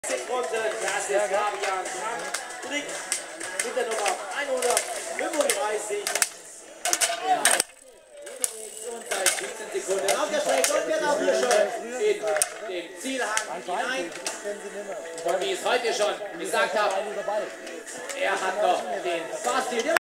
Sekunden, das ist Fabian Strick mit der Nummer 135. Ja. Und seit 17 Sekunden aufgestreckt und wird auch hier schon in den Zielhang hinein. Und wie ich es heute schon gesagt habe, er hat noch den Fahrstil.